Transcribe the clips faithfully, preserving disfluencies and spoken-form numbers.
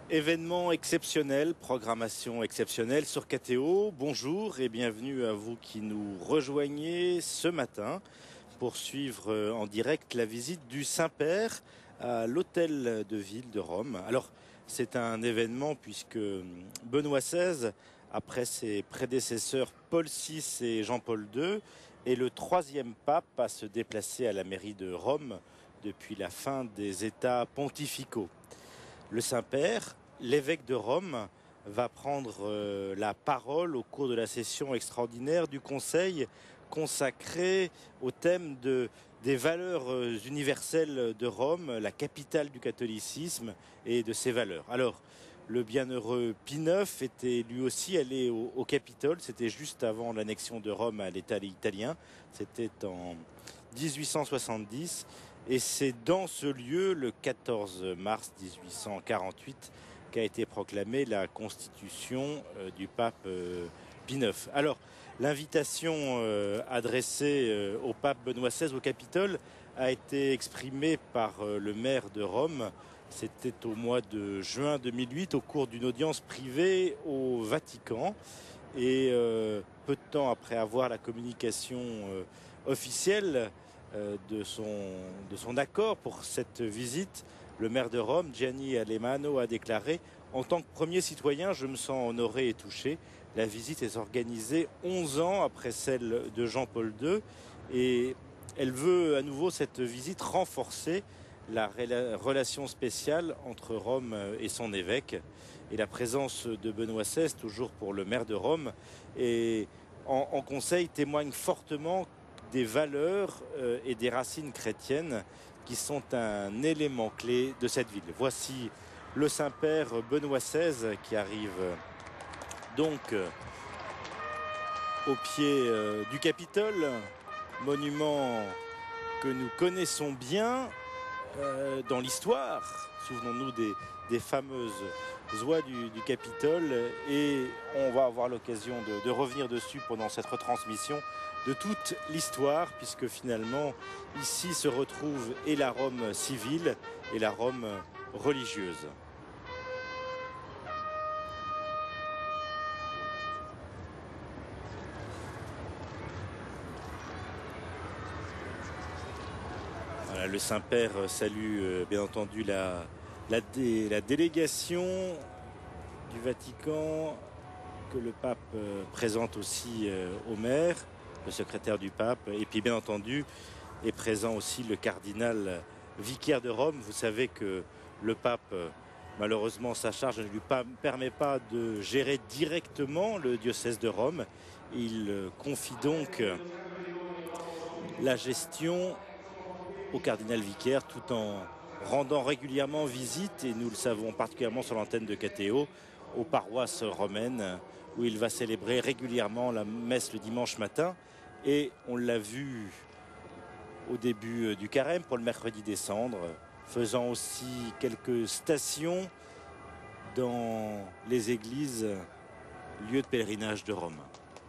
Événement exceptionnel, programmation exceptionnelle sur K T O. Bonjour et bienvenue à vous qui nous rejoignez ce matin pour suivre en direct la visite du Saint-Père à l'hôtel de ville de Rome. Alors c'est un événement puisque Benoît seize, après ses prédécesseurs Paul six et Jean-Paul deux, est le troisième pape à se déplacer à la mairie de Rome depuis la fin des États pontificaux. Le Saint-Père, l'évêque de Rome, va prendre euh, la parole au cours de la session extraordinaire du Conseil consacré au thème de, des valeurs euh, universelles de Rome, la capitale du catholicisme et de ses valeurs. Alors, le bienheureux Pie neuf était lui aussi allé au, au Capitole, c'était juste avant l'annexion de Rome à l'État italien, c'était en dix-huit cent soixante-dix. Et c'est dans ce lieu, le quatorze mars dix-huit cent quarante-huit, qu'a été proclamée la constitution euh, du pape euh, Pie neuf. Alors, l'invitation euh, adressée euh, au pape Benoît seize au Capitole a été exprimée par euh, le maire de Rome. C'était au mois de juin deux mille huit, au cours d'une audience privée au Vatican. Et euh, peu de temps après avoir la communication euh, officielle De son, de son accord pour cette visite, le maire de Rome, Gianni Alemanno, a déclaré « En tant que premier citoyen, je me sens honoré et touché. La visite est organisée onze ans après celle de Jean-Paul deux et elle veut à nouveau, cette visite, renforcer la relation spéciale entre Rome et son évêque. Et la présence de Benoît seize, toujours pour le maire de Rome, et en, en conseil témoigne fortement des valeurs euh, et des racines chrétiennes qui sont un élément clé de cette ville. Voici le Saint-Père Benoît seize qui arrive donc euh, au pied euh, du Capitole, monument que nous connaissons bien euh, dans l'histoire. Souvenons-nous des, des fameuses oies du, du Capitole, et on va avoir l'occasion de, de revenir dessus pendant cette retransmission de toute l'histoire, puisque finalement ici se retrouve et la Rome civile et la Rome religieuse. Voilà, le Saint-Père salue euh, bien entendu la, la, dé, la délégation du Vatican, que le pape euh, présente aussi euh, au maire, le secrétaire du pape, et puis bien entendu est présent aussi le cardinal vicaire de Rome. Vous savez que le pape, malheureusement, sa charge ne lui pas, permet pas de gérer directement le diocèse de Rome. Il confie donc la gestion au cardinal vicaire, tout en rendant régulièrement visite, et nous le savons particulièrement sur l'antenne de K T O, aux paroisses romaines, où il va célébrer régulièrement la messe le dimanche matin. Et on l'a vu au début du carême pour le mercredi des cendres, faisant aussi quelques stations dans les églises, lieux de pèlerinage de Rome.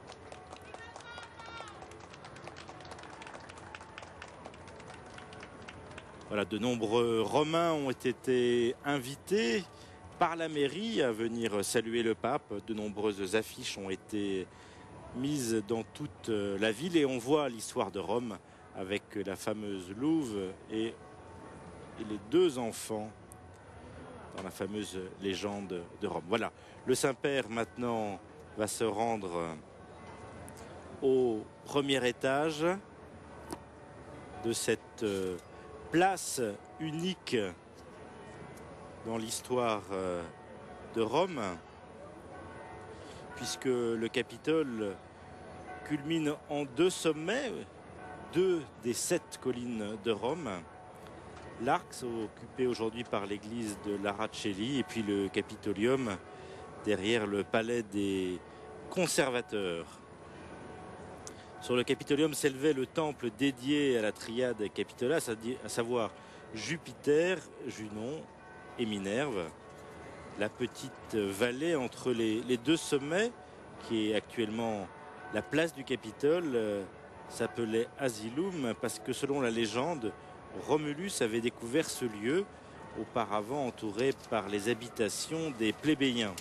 Voilà, de nombreux Romains ont été invités par la mairie à venir saluer le pape. De nombreuses affiches ont été mise dans toute la ville, et on voit l'histoire de Rome avec la fameuse louve et, et les deux enfants dans la fameuse légende de Rome. Voilà, le Saint-Père maintenant va se rendre au premier étage de cette place unique dans l'histoire de Rome, puisque le Capitole culmine en deux sommets, deux des sept collines de Rome. L'Arc, occupé aujourd'hui par l'église de Laracelli, et puis le Capitolium, derrière le palais des conservateurs. Sur le Capitolium s'élevait le temple dédié à la triade Capitola, à savoir Jupiter, Junon et Minerve. La petite vallée entre les, les deux sommets, qui est actuellement la place du Capitole, euh, s'appelait Asylum parce que, selon la légende, Romulus avait découvert ce lieu auparavant entouré par les habitations des plébéiens.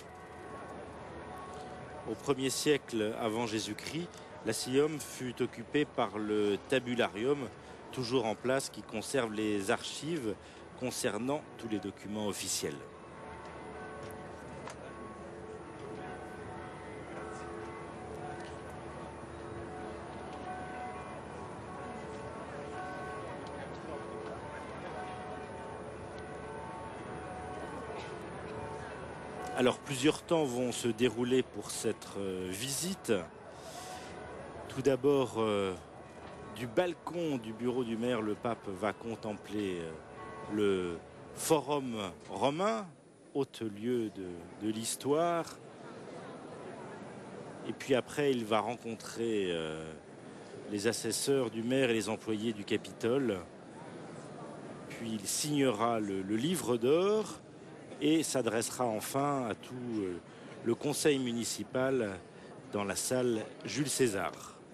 Au premier siècle avant Jésus-Christ, l'Asylium fut occupé par le tabularium, toujours en place, qui conserve les archives concernant tous les documents officiels. Alors plusieurs temps vont se dérouler pour cette euh, visite. Tout d'abord, euh, du balcon du bureau du maire, le pape va contempler euh, le forum romain, haut lieu de, de l'histoire. Et puis après, il va rencontrer euh, les assesseurs du maire et les employés du Capitole. Puis il signera le, le livre d'or et s'adressera enfin à tout euh, le conseil municipal dans la salle Jules César.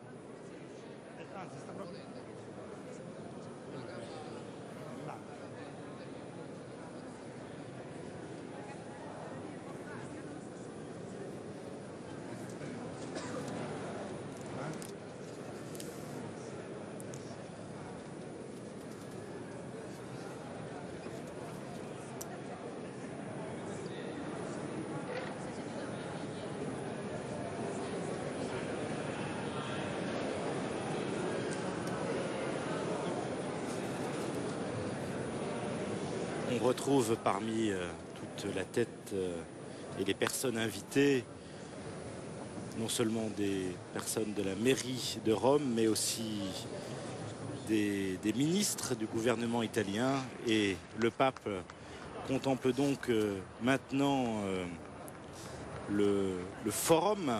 On retrouve parmi euh, toute la tête euh, et les personnes invitées, non seulement des personnes de la mairie de Rome, mais aussi des, des ministres du gouvernement italien. Et le pape contemple donc euh, maintenant euh, le, le forum,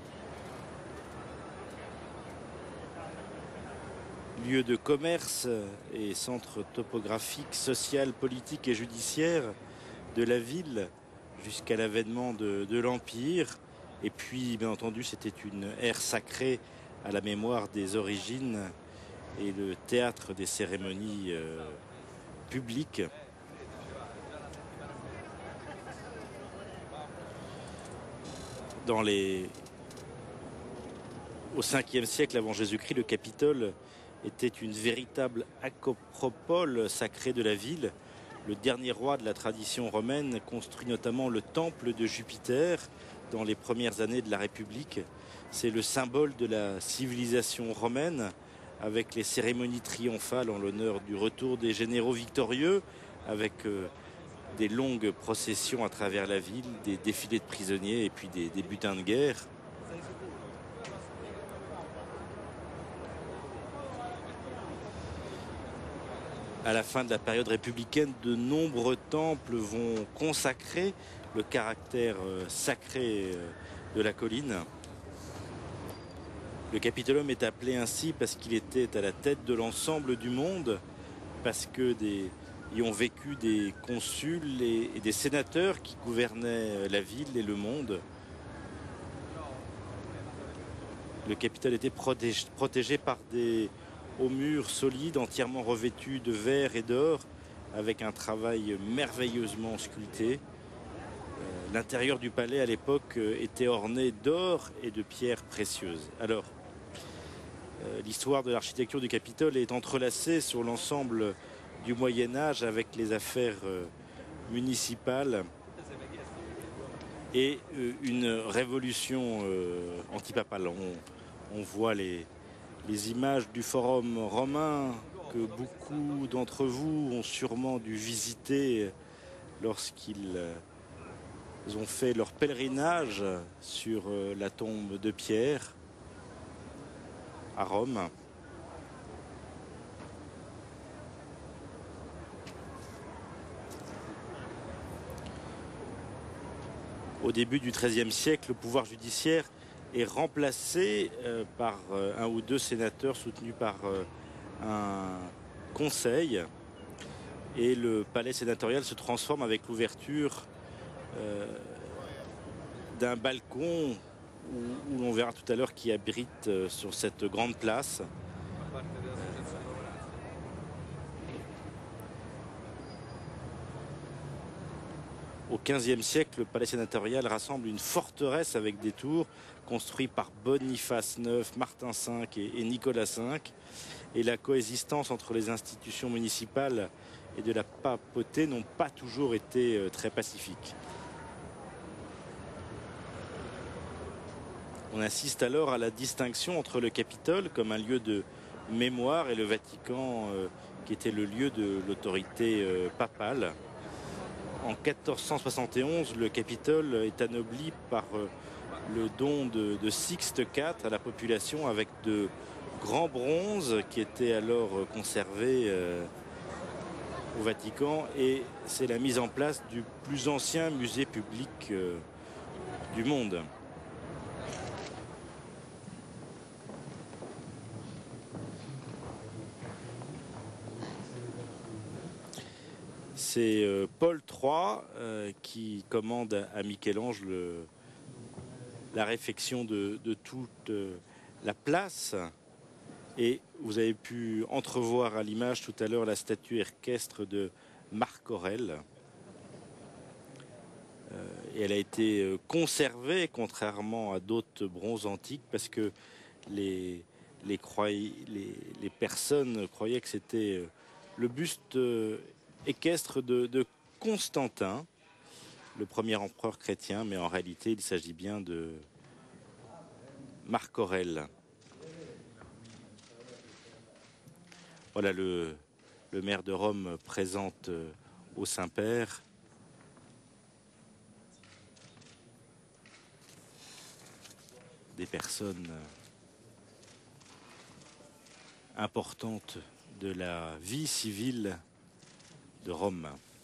lieu de commerce et centre topographique, social, politique et judiciaire de la ville jusqu'à l'avènement de, de l'Empire. Et puis, bien entendu, c'était une ère sacrée à la mémoire des origines et le théâtre des cérémonies euh, publiques. Dans les... Au cinquième siècle avant Jésus-Christ, le Capitole était une véritable acropole sacrée de la ville. Le dernier roi de la tradition romaine construit notamment le temple de Jupiter dans les premières années de la République. C'est le symbole de la civilisation romaine, avec les cérémonies triomphales en l'honneur du retour des généraux victorieux, avec euh, des longues processions à travers la ville, des défilés de prisonniers et puis des, des butins de guerre. À la fin de la période républicaine, de nombreux temples vont consacrer le caractère sacré de la colline. Le Capitolum est appelé ainsi parce qu'il était à la tête de l'ensemble du monde, parce que des, y ont vécu des consuls et, et des sénateurs qui gouvernaient la ville et le monde. Le Capitole était protégé, protégé par des hauts murs solides, entièrement revêtus de verre et d'or, avec un travail merveilleusement sculpté. Euh, L'intérieur du palais à l'époque était orné d'or et de pierres précieuses. Alors, euh, l'histoire de l'architecture du Capitole est entrelacée sur l'ensemble du Moyen-Âge avec les affaires euh, municipales et euh, une révolution euh, antipapale. On, on voit les, les images du forum romain que beaucoup d'entre vous ont sûrement dû visiter lorsqu'ils ont fait leur pèlerinage sur la tombe de Pierre à Rome. Au début du treizième siècle, le pouvoir judiciaire est remplacé euh, par euh, un ou deux sénateurs soutenus par euh, un conseil, et le palais sénatorial se transforme avec l'ouverture euh, d'un balcon où, où l'on verra tout à l'heure qui abrite euh, sur cette grande place au quinzième siècle, le palais sénatorial rassemble une forteresse avec des tours construites par Boniface neuf, Martin cinq et, et Nicolas cinq. Et la coexistence entre les institutions municipales et de la papauté n'ont pas toujours été euh, très pacifiques. On assiste alors à la distinction entre le Capitole comme un lieu de mémoire et le Vatican euh, qui était le lieu de l'autorité euh, papale. En quatorze cent soixante et onze, le Capitole est anobli par euh, le don de, de Sixte quatre à la population avec de grands bronzes qui étaient alors conservés euh, au Vatican, et c'est la mise en place du plus ancien musée public euh, du monde. C'est euh, Paul trois euh, qui commande à Michel-Ange le, la réfection de, de toute euh, la place. Et vous avez pu entrevoir à l'image tout à l'heure la statue équestre de Marc Aurèle. Euh, et elle a été conservée, contrairement à d'autres bronzes antiques, parce que les, les, croy... les, les personnes croyaient que c'était le buste équestre de, de Constantin, le premier empereur chrétien, mais en réalité il s'agit bien de Marc Aurèle. Voilà, le, le maire de Rome présente au Saint-Père des personnes importantes de la vie civile de Rome.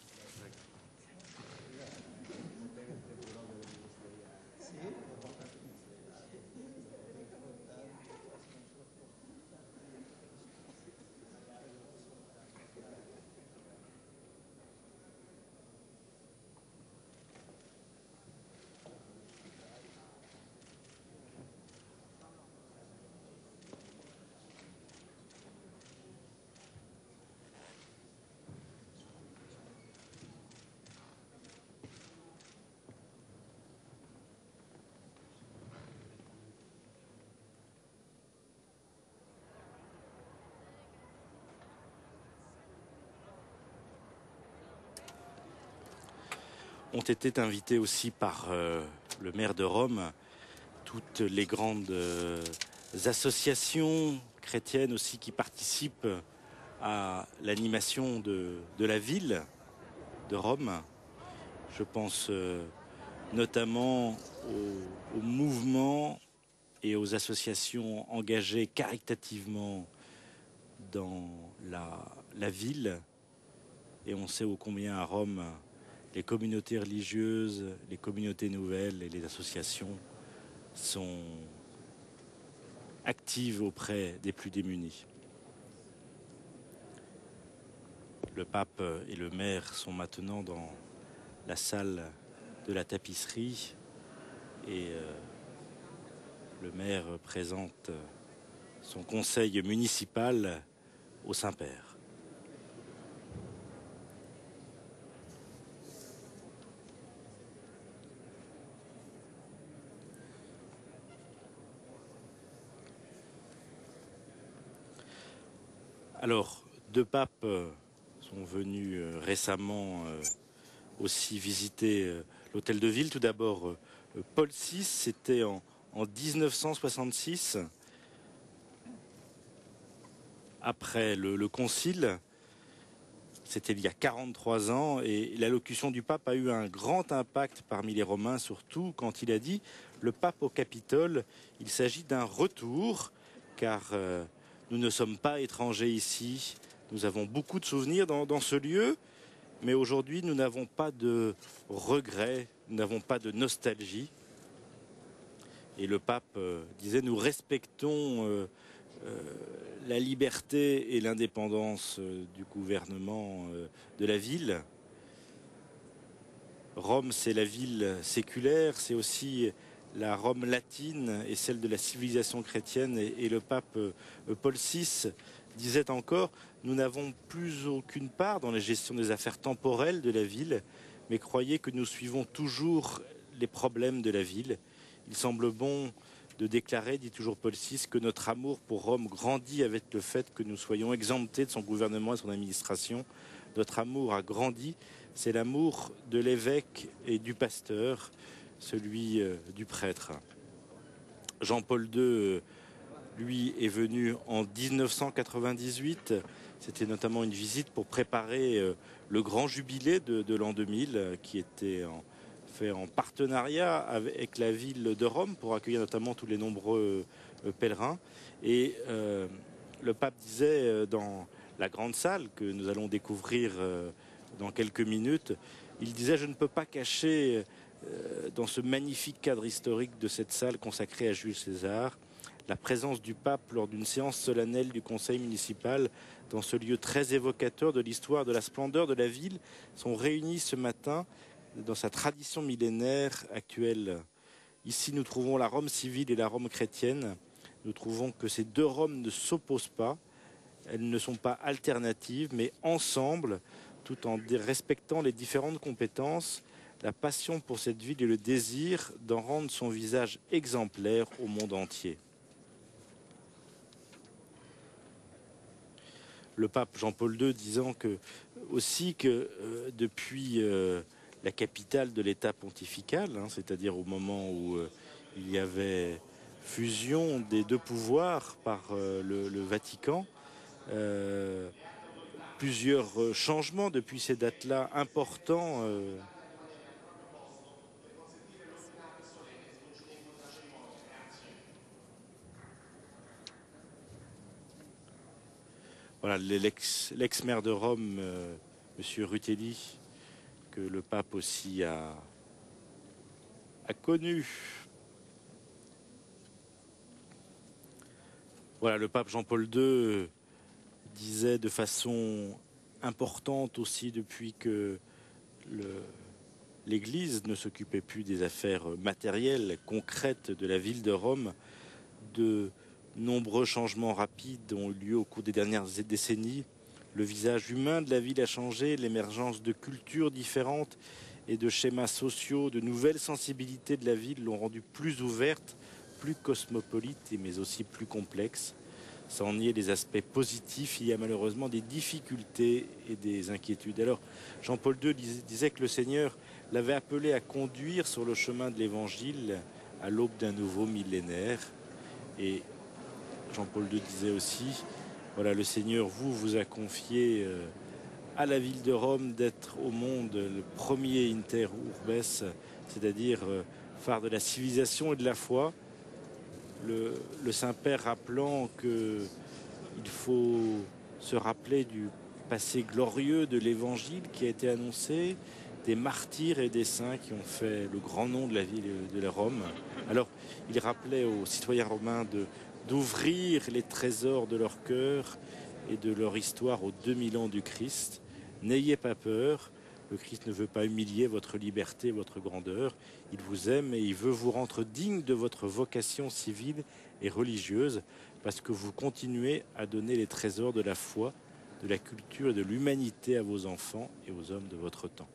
Ont été invités aussi par euh, le maire de Rome toutes les grandes euh, associations chrétiennes aussi qui participent à l'animation de, de la ville de Rome. Je pense euh, notamment aux, aux mouvements et aux associations engagées caritativement dans la, la ville. Et on sait ô combien à Rome les communautés religieuses, les communautés nouvelles et les associations sont actives auprès des plus démunis. Le pape et le maire sont maintenant dans la salle de la tapisserie et euh, le maire présente son conseil municipal au Saint-Père. Alors, deux papes sont venus récemment aussi visiter l'hôtel de ville. Tout d'abord, Paul six, c'était en, en mille neuf cent soixante-six, après le, le concile. C'était il y a quarante-trois ans, et l'allocution du pape a eu un grand impact parmi les Romains, surtout quand il a dit « Le pape au Capitole, il s'agit d'un retour, car euh, nous ne sommes pas étrangers ici, nous avons beaucoup de souvenirs dans, dans ce lieu, mais aujourd'hui nous n'avons pas de regrets, nous n'avons pas de nostalgie. » Et le pape euh, disait « Nous respectons euh, euh, la liberté et l'indépendance euh, du gouvernement euh, de la ville. Rome, c'est la ville séculaire, c'est aussi la Rome latine et celle de la civilisation chrétienne. Et, et le pape euh, Paul six disait encore, nous n'avons plus aucune part dans la gestion des affaires temporelles de la ville, mais croyez que nous suivons toujours les problèmes de la ville. Il semble bon de déclarer, dit toujours Paul six, que notre amour pour Rome grandit avec le fait que nous soyons exemptés de son gouvernement et de son administration. Notre amour a grandi, c'est l'amour de l'évêque et du pasteur, celui euh, du prêtre. Jean-Paul deux, lui, est venu en mille neuf cent quatre-vingt-dix-huit. C'était notamment une visite pour préparer euh, le grand jubilé de, de l'an deux mille, euh, qui était en, fait en partenariat avec la ville de Rome pour accueillir notamment tous les nombreux euh, pèlerins. Et euh, le pape disait euh, dans la grande salle que nous allons découvrir euh, dans quelques minutes, il disait « Je ne peux pas cacher euh, dans ce magnifique cadre historique de cette salle consacrée à Jules César la présence du pape lors d'une séance solennelle du conseil municipal dans ce lieu très évocateur de l'histoire, de la splendeur de la ville, sont réunis ce matin dans sa tradition millénaire actuelle. Ici, nous trouvons la Rome civile et la Rome chrétienne. Nous trouvons que ces deux Roms ne s'opposent pas. Elles ne sont pas alternatives, mais ensemble, tout en respectant les différentes compétences, la passion pour cette ville et le désir d'en rendre son visage exemplaire au monde entier. Le pape Jean-Paul deux disant que, aussi que euh, depuis euh, la capitale de l'État pontifical, hein, c'est-à-dire au moment où euh, il y avait fusion des deux pouvoirs par euh, le, le Vatican, euh, plusieurs changements depuis ces dates-là importants. Euh, Voilà, l'ex-maire de Rome, euh, M. Rutelli, que le pape aussi a, a connu. Voilà, le pape Jean-Paul deux disait de façon importante aussi depuis que l'Église ne s'occupait plus des affaires matérielles, concrètes de la ville de Rome, de nombreux changements rapides ont eu lieu au cours des dernières décennies. Le visage humain de la ville a changé, l'émergence de cultures différentes et de schémas sociaux, de nouvelles sensibilités de la ville l'ont rendue plus ouverte, plus cosmopolite, mais aussi plus complexe. Sans nier les aspects positifs, il y a malheureusement des difficultés et des inquiétudes. Alors, Jean-Paul deux disait que le Seigneur l'avait appelé à conduire sur le chemin de l'Évangile à l'aube d'un nouveau millénaire. Et Jean-Paul deux disait aussi, voilà, le Seigneur vous, vous a confié euh, à la ville de Rome d'être au monde le premier inter urbes, c'est-à-dire euh, phare de la civilisation et de la foi. Le, le Saint-Père rappelant qu'il faut se rappeler du passé glorieux de l'Évangile qui a été annoncé, des martyrs et des saints qui ont fait le grand nom de la ville de la Rome. Alors, il rappelait aux citoyens romains de d'ouvrir les trésors de leur cœur et de leur histoire aux deux mille ans du Christ. N'ayez pas peur, le Christ ne veut pas humilier votre liberté, votre grandeur. Il vous aime et il veut vous rendre digne de votre vocation civile et religieuse parce que vous continuez à donner les trésors de la foi, de la culture et de l'humanité à vos enfants et aux hommes de votre temps.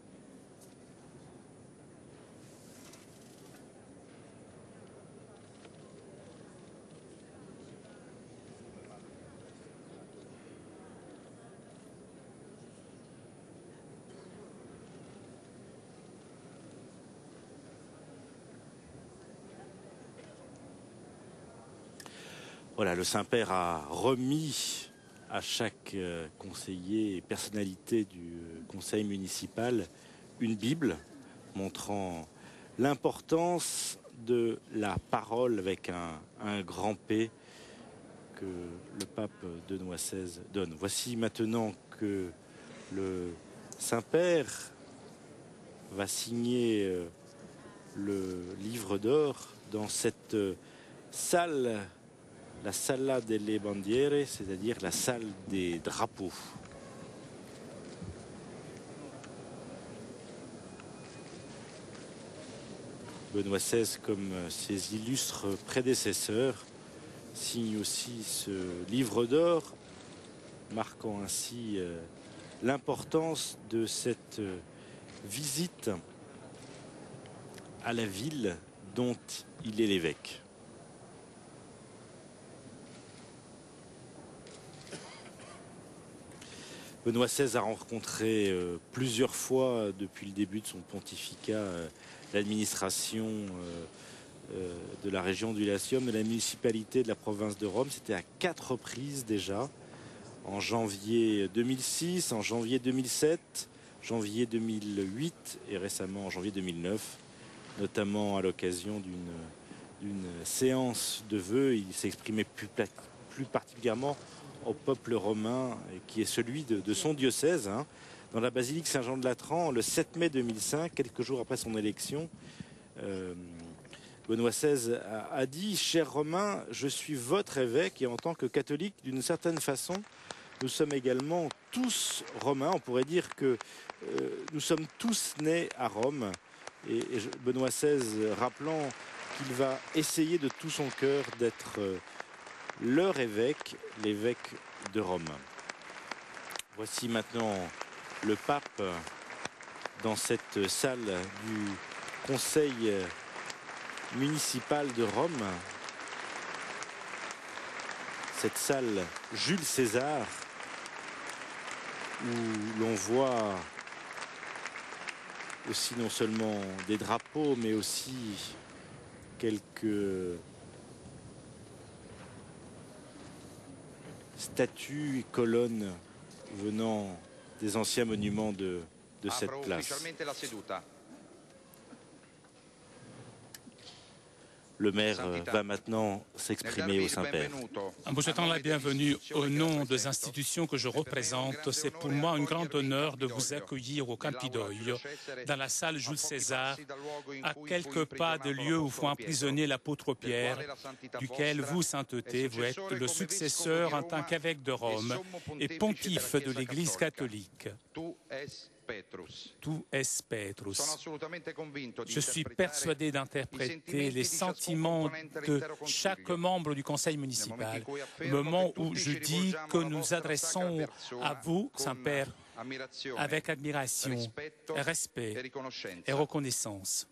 Voilà, le Saint-Père a remis à chaque conseiller et personnalité du conseil municipal une Bible montrant l'importance de la parole avec un, un grand P que le pape Benoît seize donne. Voici maintenant que le Saint-Père va signer le livre d'or dans cette salle, la Sala delle Bandiere, c'est-à-dire la salle des drapeaux. Benoît seize, comme ses illustres prédécesseurs, signe aussi ce livre d'or, marquant ainsi euh, l'importance de cette euh, visite à la ville dont il est l'évêque. Benoît seize a rencontré euh, plusieurs fois depuis le début de son pontificat euh, l'administration euh, euh, de la région du Latium, de la municipalité de la province de Rome. C'était à quatre reprises déjà, en janvier deux mille six, en janvier deux mille sept, janvier deux mille huit et récemment en janvier deux mille neuf, notamment à l'occasion d'une d'une séance de vœux. Il s'est exprimé plus, plus particulièrement au peuple romain, qui est celui de, de son diocèse, hein, dans la basilique Saint-Jean de Latran, le sept mai deux mille cinq, quelques jours après son élection. Euh, Benoît seize a, a dit « Chers Romains, je suis votre évêque et en tant que catholique, d'une certaine façon, nous sommes également tous romains. On pourrait dire que euh, nous sommes tous nés à Rome. » Et, et je, Benoît seize rappelant qu'il va essayer de tout son cœur d'être euh, leur évêque, l'évêque de Rome. Voici maintenant le pape dans cette salle du conseil municipal de Rome. Cette salle Jules César, où l'on voit aussi non seulement des drapeaux, mais aussi quelques statues et colonnes venant des anciens monuments de, de cette place. Le maire va maintenant s'exprimer au Saint-Père. En vous souhaitant la bienvenue au nom des institutions que je représente, c'est pour moi un grand honneur de vous accueillir au Campidoglio, dans la salle Jules César, à quelques pas de lieu où fut emprisonné l'apôtre Pierre, duquel vous, sainteté, vous êtes le successeur en tant qu'évêque de Rome et pontife de l'Église catholique. Tu es Petrus. Je suis persuadé d'interpréter les sentiments de chaque membre du conseil municipal au moment où je dis que nous adressons à vous, Saint-Père, avec admiration, respect et reconnaissance.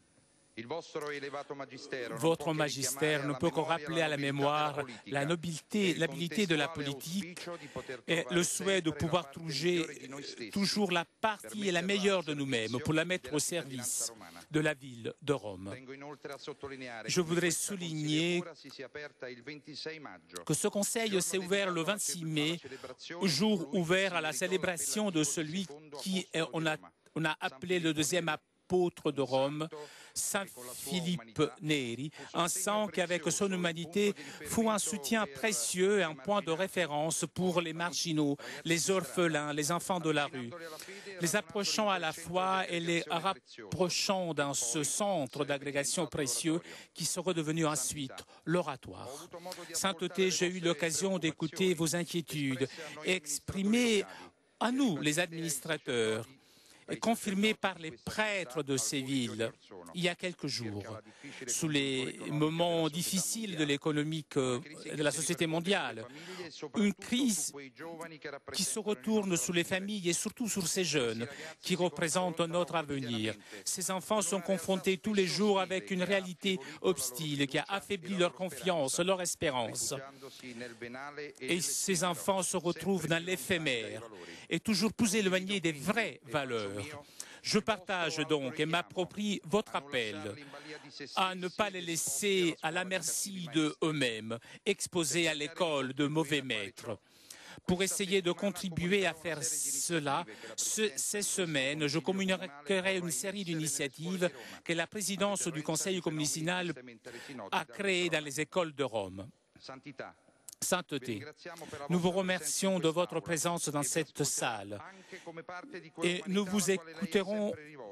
Votre magistère ne peut que rappeler à la mémoire la nobilité, l'habileté de la politique et le souhait de pouvoir trouver toujours la partie et la meilleure de nous-mêmes pour la mettre au service de la ville de Rome. Je voudrais souligner que ce conseil s'est ouvert le vingt-six mai, jour ouvert à la célébration de celui qui on a, on a appelé le deuxième apôtre de Rome, Saint Philippe Neri, un saint qui, avec son humanité, fut un soutien précieux et un point de référence pour les marginaux, les orphelins, les enfants de la rue, les approchant à la fois et les rapprochant dans ce centre d'agrégation précieux qui sera devenu ensuite l'oratoire. Sainteté, j'ai eu l'occasion d'écouter vos inquiétudes et exprimer à nous, les administrateurs, confirmé par les prêtres de ces villes il y a quelques jours, sous les moments difficiles de l'économie de la société mondiale, une crise qui se retourne sur les familles et surtout sur ces jeunes qui représentent notre avenir. Ces enfants sont confrontés tous les jours avec une réalité hostile qui a affaibli leur confiance, leur espérance. Et ces enfants se retrouvent dans l'éphémère et toujours plus éloignés des vraies valeurs. Je partage donc et m'approprie votre appel à ne pas les laisser à la merci d'eux-mêmes, exposés à l'école de mauvais maîtres. Pour essayer de contribuer à faire cela, ce, ces semaines, je communiquerai une série d'initiatives que la présidence du Conseil communal a créées dans les écoles de Rome. Sainteté, nous vous remercions de votre présence dans cette salle et nous vous écouterons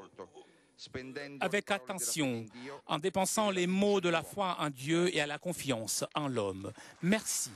avec attention en dépensant les mots de la foi en Dieu et à la confiance en l'homme. Merci.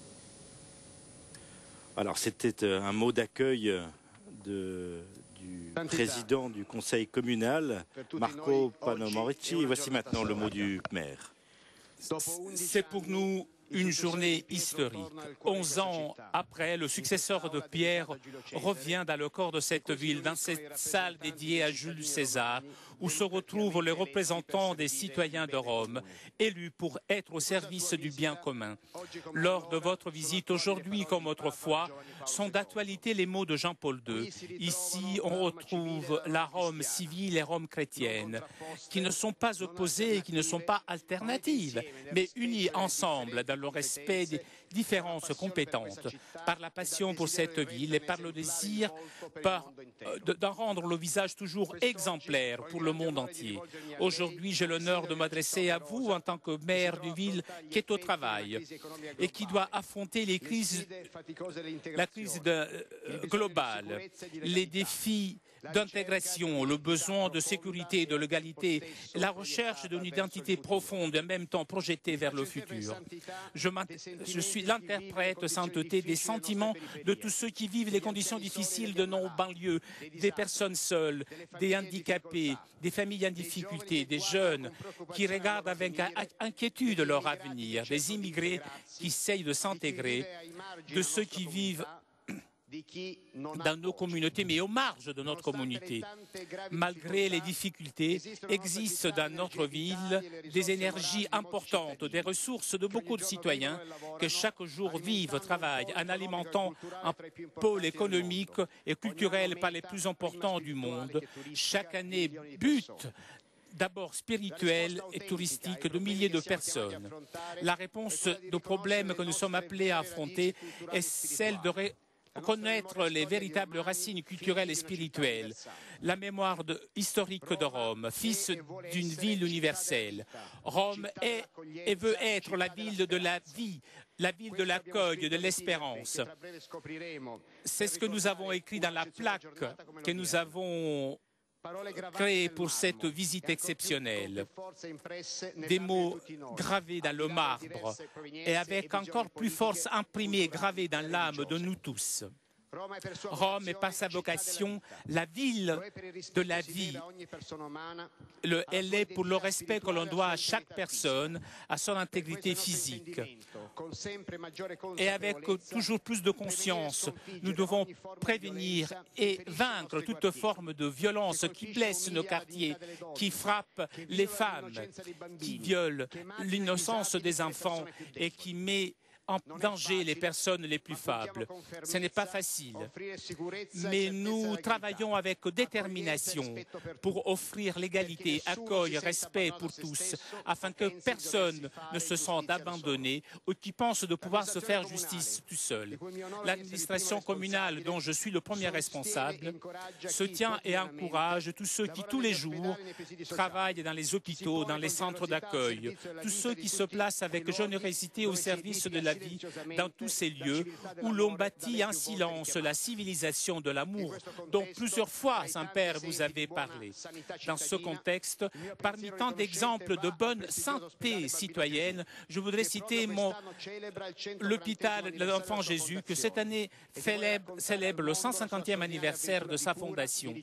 Alors c'était un mot d'accueil du président du conseil communal, Marco Panomorici. Et voici maintenant le mot du maire. C'est pour nous une journée historique. Onze ans après, le successeur de Pierre revient dans le corps de cette ville, dans cette salle dédiée à Jules César, où se retrouvent les représentants des citoyens de Rome, élus pour être au service du bien commun. Lors de votre visite aujourd'hui comme autrefois, sont d'actualité les mots de Jean-Paul deux. Ici, on retrouve la Rome civile et Rome chrétienne, qui ne sont pas opposées et qui ne sont pas alternatives, mais unies ensemble dans le respect des différences compétentes, par la passion pour cette ville et par le désir d'en rendre le visage toujours exemplaire pour le monde entier. Aujourd'hui, j'ai l'honneur de m'adresser à vous en tant que maire d'une ville qui est au travail et qui doit affronter les crises, la crise de, euh, globale, les défis d'intégration, le besoin de sécurité et de légalité, la recherche d'une identité profonde et en même temps projetée vers le futur. Je, je suis l'interprète sainteté des sentiments de tous ceux qui vivent les conditions difficiles de nos banlieues, des personnes seules, des handicapés, des familles en difficulté, des jeunes qui regardent avec inquiétude leur avenir, des immigrés qui essayent de s'intégrer, de ceux qui vivent dans nos communautés, mais aux marges de notre communauté. Malgré les difficultés, existent dans notre ville des énergies importantes, des ressources de beaucoup de citoyens qui chaque jour vivent, travaillent en alimentant un pôle économique et culturel par les plus importants du monde. Chaque année, butent d'abord spirituelle et touristique de milliers de personnes. La réponse aux problèmes que nous sommes appelés à affronter est celle de ré connaître les véritables racines culturelles et spirituelles, la mémoire de, historique de Rome, fils d'une ville universelle. Rome est et veut être la ville de la vie, la ville de l'accueil, de l'espérance. C'est ce que nous avons écrit dans la plaque que nous avons créée pour cette visite exceptionnelle. Des mots gravés dans le marbre et avec encore plus force imprimée et gravée dans l'âme de nous tous. Rome est par sa vocation la ville de la vie. Le, elle est pour le respect que l'on doit à chaque personne, à son intégrité physique. Et avec toujours plus de conscience, nous devons prévenir et vaincre toute forme de violence qui blesse nos quartiers, qui frappe les femmes, qui viole l'innocence des enfants et qui met en danger les personnes les plus faibles. Ce n'est pas facile, mais nous travaillons avec détermination pour offrir l'égalité, accueil, respect pour tous, afin que personne ne se sente abandonné ou qui pense de pouvoir se faire justice tout seul. L'administration communale, dont je suis le premier responsable, soutient et encourage tous ceux qui, tous les jours, travaillent dans les hôpitaux, dans les centres d'accueil, tous ceux qui se placent avec générosité au service de la vie dans tous ces lieux où l'on bâtit en silence la civilisation de l'amour dont plusieurs fois, Saint-Père, vous avez parlé. Dans ce contexte, parmi tant d'exemples de bonne santé citoyenne, je voudrais citer l'hôpital de l'Enfant Jésus qui cette année célèbre, célèbre le cent cinquantième anniversaire de sa fondation.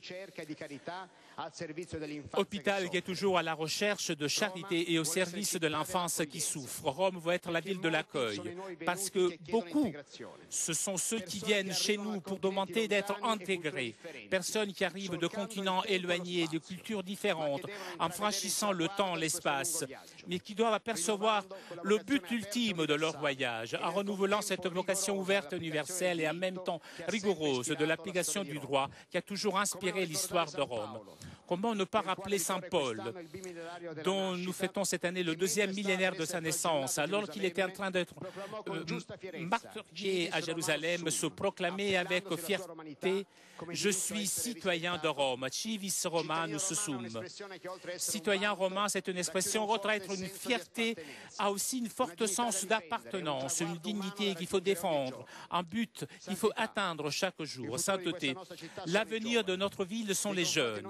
Hôpital qui est toujours à la recherche de charité et au service de l'enfance qui souffre. Rome veut être la ville de l'accueil parce que beaucoup, ce sont ceux qui viennent chez nous pour demander d'être intégrés. Personnes qui arrivent de continents éloignés, de cultures différentes, en franchissant le temps, l'espace, mais qui doivent apercevoir le but ultime de leur voyage, en renouvelant cette vocation ouverte, universelle et en même temps rigoureuse de l'application du droit qui a toujours inspiré l'histoire de Rome. Comment ne pas rappeler Saint Paul, dont nous fêtons cette année le deuxième millénaire de sa naissance, alors qu'il était en train d'être euh, martyrisé à Jérusalem, se proclamer avec fierté « Je suis citoyen de Rome, civis Romanus sum ». Citoyen romain, c'est une expression, retraite, une fierté, a aussi une forte sens d'appartenance, une dignité qu'il faut défendre, un but qu'il faut atteindre chaque jour, sainteté. L'avenir de notre ville sont les jeunes.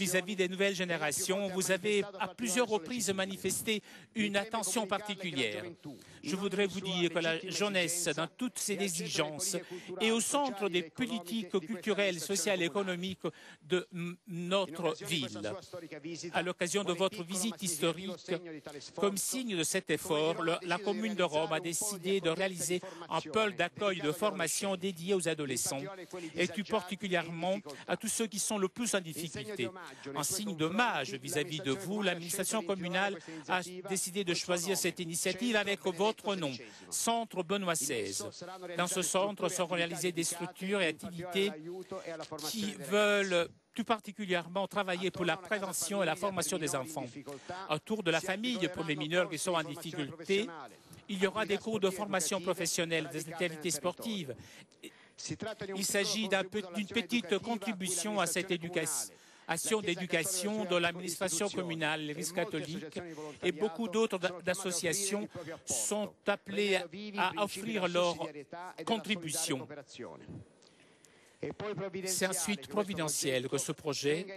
vis-à-vis des nouvelles générations, vous avez à plusieurs reprises manifesté une attention particulière. Je voudrais vous dire que la jeunesse, dans toutes ses exigences, est au centre des politiques culturelles, sociales et économiques de notre ville. À l'occasion de votre visite historique, comme signe de cet effort, le, la commune de Rome a décidé de réaliser un pôle d'accueil de formation dédié aux adolescents, et plus particulièrement à tous ceux qui sont le plus en difficulté. En signe d'hommage vis-à-vis de vous, l'administration communale a décidé de choisir cette initiative avec votre nom, Centre Benoît seize. Dans ce centre sont réalisées des structures et activités qui veulent plus particulièrement travailler pour la prévention et la formation des enfants. Autour de la famille, pour les mineurs qui sont en difficulté, il y aura des cours de formation professionnelle, des activités sportives. Il s'agit d'une petite contribution à cette éducation. Action d'éducation de l'administration communale, l'Église catholique et beaucoup d'autres associations sont appelées à offrir leur contribution. C'est ensuite providentiel que ce projet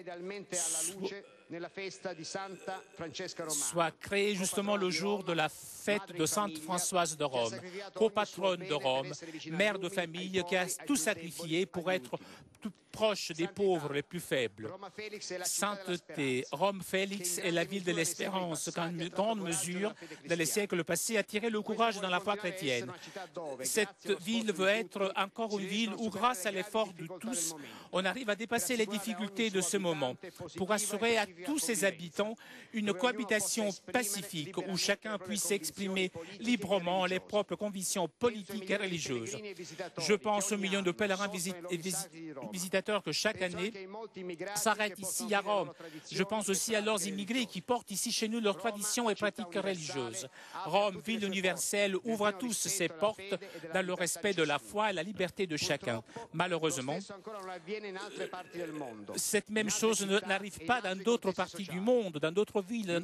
soit créé justement le jour de la fête de Sainte Françoise de Rome, copatronne de Rome, mère de famille qui a tout sacrifié pour être tout proche des pauvres les plus faibles. Sainteté, Rome Félix est la ville de l'espérance, qu'en grande mesure, dans les siècles passés, a tiré le courage dans la foi chrétienne. Cette ville veut être encore une ville où, grâce à l'effort de tous, on arrive à dépasser les difficultés de ce moment pour assurer à tous ses habitants une cohabitation pacifique où chacun puisse exprimer librement les propres convictions politiques et religieuses. Je pense aux millions de pèlerins visit visitateurs que chaque année s'arrêtent ici à Rome. Je pense aussi à leurs immigrés qui portent ici chez nous leurs traditions et pratiques religieuses. Rome, ville universelle, ouvre à tous ses portes dans le respect de la foi et la liberté de chacun. Malheureusement, cette même chose n'arrive pas dans d'autres parties du monde, dans d'autres villes, dans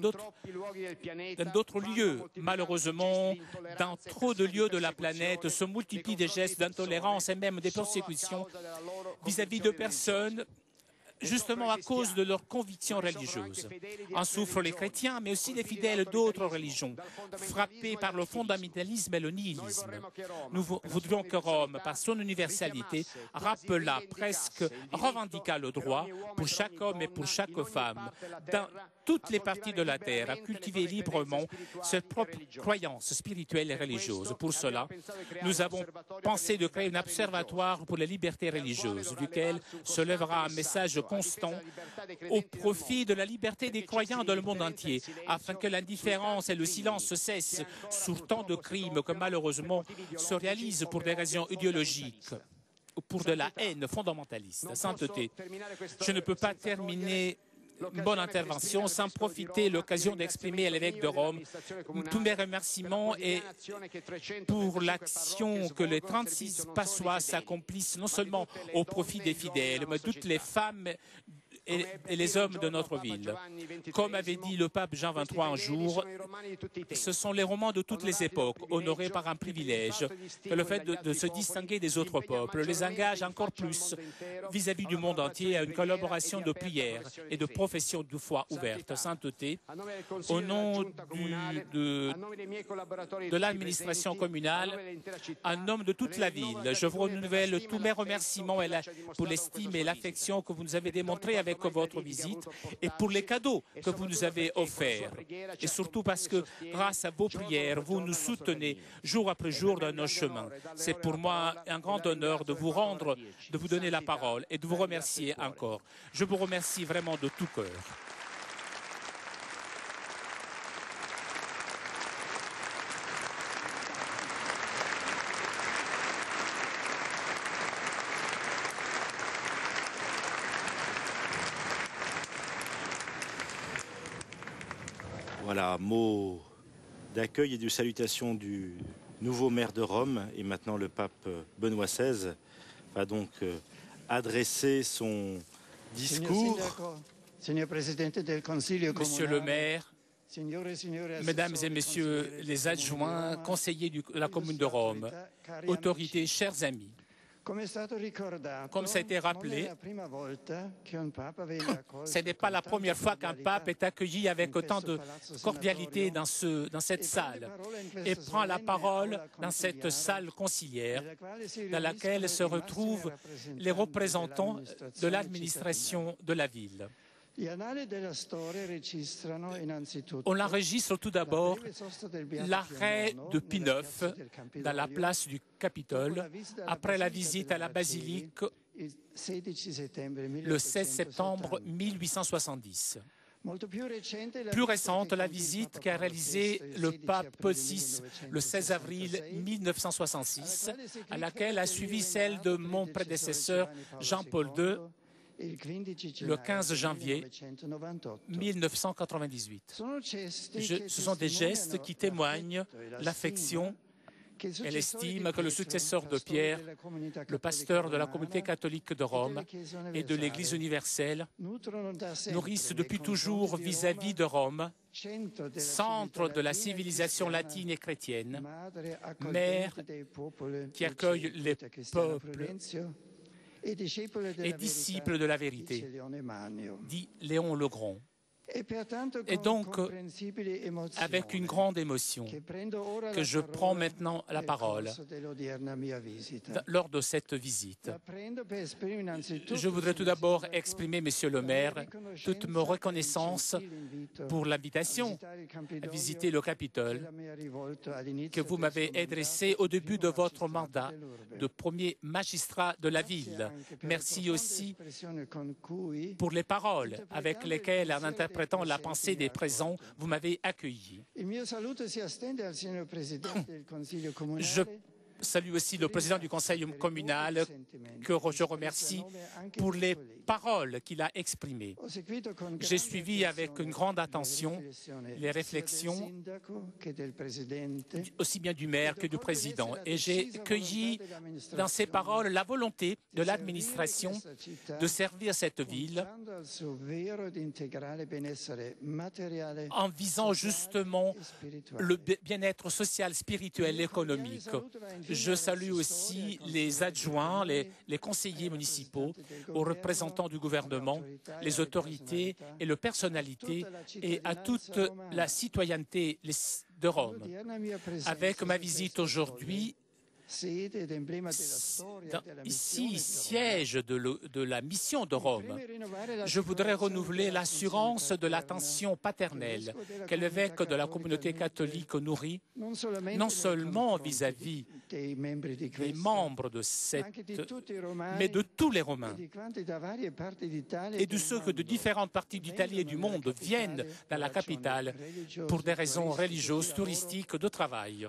d'autres lieux. Malheureusement, dans trop de lieux de la planète se multiplient des gestes d'intolérance et même des persécutions vis-à-vis de personnes justement à cause de leurs convictions religieuses. En souffrent les chrétiens, mais aussi les fidèles d'autres religions, frappés par le fondamentalisme et le nihilisme. Nous voudrions que Rome, par son universalité, rappela, presque revendiqua le droit pour chaque homme et pour chaque femme, dans toutes les parties de la terre, à cultiver librement ses propres croyances spirituelles et religieuses. Pour cela, nous avons pensé de créer un observatoire pour les libertés religieuses, duquel se lèvera un message constant au profit de la liberté des croyants dans le monde entier, afin que l'indifférence et le silence cessent sur tant de crimes que malheureusement se réalisent pour des raisons idéologiques ou pour de la haine fondamentaliste. Sainteté, je ne peux pas terminer une bonne intervention sans profiter de l'occasion d'exprimer à l'évêque de Rome tous mes remerciements et pour l'action que les trente-six passois s'accomplissent non seulement au profit des fidèles, mais toutes les femmes et, et les hommes de notre ville. Comme avait dit le pape Jean vingt-trois un jour, ce sont les Romains de toutes les époques, honorés par un privilège, que le fait de, de se distinguer des autres peuples les engage encore plus vis-à-vis du monde entier à une collaboration de prière et de profession de foi ouverte. Sainteté, au nom du, de, de l'administration communale, en nom de toute la ville, je vous renouvelle tous mes remerciements et la, pour l'estime et l'affection que vous nous avez démontrée avec votre visite et pour les cadeaux que vous nous avez offerts. Et surtout parce que, grâce à vos prières, vous nous soutenez jour après jour dans nos chemins. C'est pour moi un grand honneur de vous rendre, de vous donner la parole et de vous remercier encore. Je vous remercie vraiment de tout cœur. Voilà, mot d'accueil et de salutation du nouveau maire de Rome et maintenant le pape Benoît seize va donc adresser son discours. Monsieur le maire, mesdames et messieurs les adjoints, conseillers de la commune de Rome, autorités, chers amis, Comme ça a été rappelé, ce n'est pas la première fois qu'un pape est accueilli avec autant de cordialité dans, ce, dans cette salle et prend la parole dans cette salle conciliaire dans laquelle se retrouvent les représentants de l'administration de la ville. On enregistre tout d'abord l'arrêt de Pie neuf dans la place du Capitole après la visite à la basilique le seize septembre mille huit cent soixante-dix. Plus récente, la visite qu'a réalisée le pape Paul six le seize avril mille neuf cent soixante-six, à laquelle a suivi celle de mon prédécesseur Jean-Paul deux le quinze janvier mille neuf cent quatre-vingt-dix-huit. Je, ce sont des gestes qui témoignent l'affection et l'estime que le successeur de Pierre, le pasteur de la communauté catholique de Rome et de l'Église universelle, nourrissent depuis toujours vis-à-vis de Rome, centre de la civilisation latine et chrétienne, mère qui accueille les peuples et disciple de la vérité, dit Léon le Grand. Et donc, avec une grande émotion, que je prends maintenant la parole lors de cette visite. Je voudrais tout d'abord exprimer, Monsieur le maire, toute ma reconnaissance pour l'invitation à visiter le Capitole que vous m'avez adressée au début de votre mandat de premier magistrat de la ville. Merci aussi pour les paroles avec lesquelles, en interprétant la pensée des présents, vous m'avez accueilli. Je salue aussi le président du conseil communal que je remercie pour les paroles qu'il a exprimées. J'ai suivi avec une grande attention les réflexions aussi bien du maire que du président et j'ai cueilli dans ces paroles la volonté de l'administration de servir cette ville en visant justement le bien-être social, spirituel et économique. Je salue aussi les adjoints, les, les conseillers municipaux, aux représentants du gouvernement, les autorités et les personnalités et à toute la citoyenneté de Rome. Avec ma visite aujourd'hui, ici, siège de, le, de la mission de Rome, je voudrais renouveler l'assurance de l'attention paternelle que l'évêque de la communauté catholique nourrit, non seulement vis-à-vis des membres de cette, mais de tous les Romains et de ceux que de différentes parties d'Italie et du monde viennent dans la capitale pour des raisons religieuses, touristiques, de travail.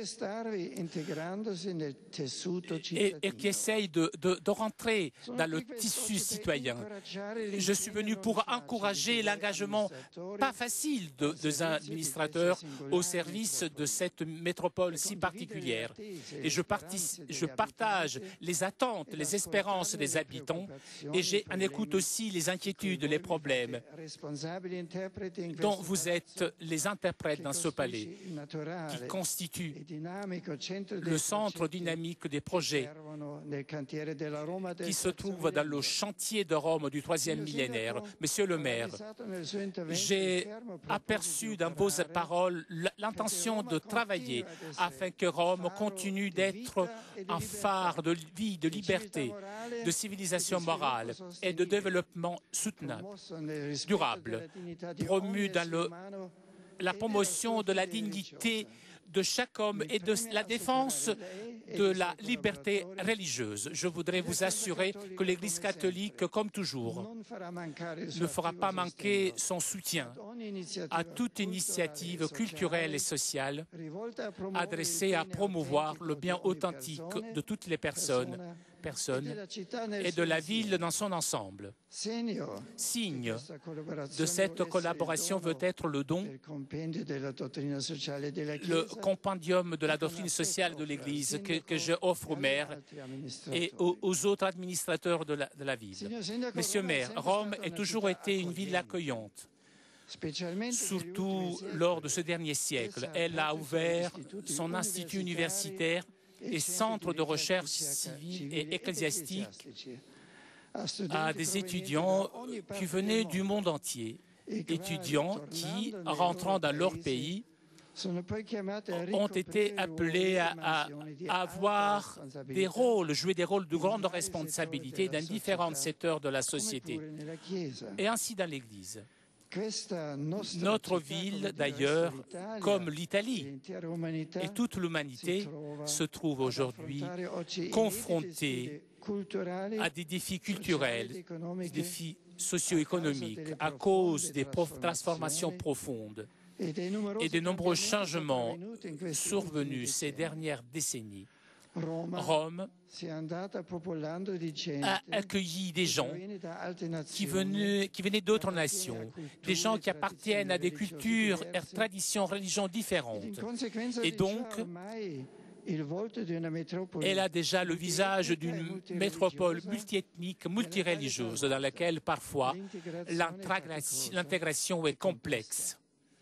Et, et qui essayent de, de, de rentrer dans le tissu citoyen. Je suis venu pour encourager l'engagement pas facile de, des administrateurs au service de cette métropole si particulière. Et je, je partage les attentes, les espérances des habitants et j'ai en écoute aussi les inquiétudes, les problèmes dont vous êtes les interprètes dans ce palais qui constitue le centre dynamique des projets qui se trouvent dans le chantier de Rome du troisième millénaire. Monsieur le maire, j'ai aperçu dans vos paroles l'intention de travailler afin que Rome continue d'être un phare de vie, de liberté, de civilisation morale et de développement soutenable, durable, promu dans le, la promotion de la dignité de chaque homme et de la défense de la liberté religieuse. Je voudrais vous assurer que l'Église catholique, comme toujours, ne fera pas manquer son soutien à toute initiative culturelle et sociale adressée à promouvoir le bien authentique de toutes les personnes, personnes et de la ville dans son ensemble. Signe de cette collaboration veut être le don, le compendium de la doctrine sociale de l'Église que, que je offre au maire et aux, aux autres administrateurs de la, de la ville. Monsieur le maire, Rome a toujours été une ville accueillante. Surtout lors de ce dernier siècle. Elle a ouvert son institut universitaire et centres de recherche civile et ecclésiastique à des étudiants qui venaient du monde entier, étudiants qui, rentrant dans leur pays, ont été appelés à, à, à avoir des rôles, jouer des rôles de grande responsabilité dans différents secteurs de la société, et ainsi dans l'Église. Notre ville, d'ailleurs, comme l'Italie et toute l'humanité, se trouve aujourd'hui confrontée à des défis culturels, des défis socio-économiques, à cause des transformations profondes et de nombreux changements survenus ces dernières décennies. Rome a accueilli des gens qui venaient, qui venaient d'autres nations, des gens qui appartiennent à des cultures et traditions, religions différentes. Et donc, elle a déjà le visage d'une métropole multiethnique, multireligieuse, dans laquelle parfois l'intégration est complexe.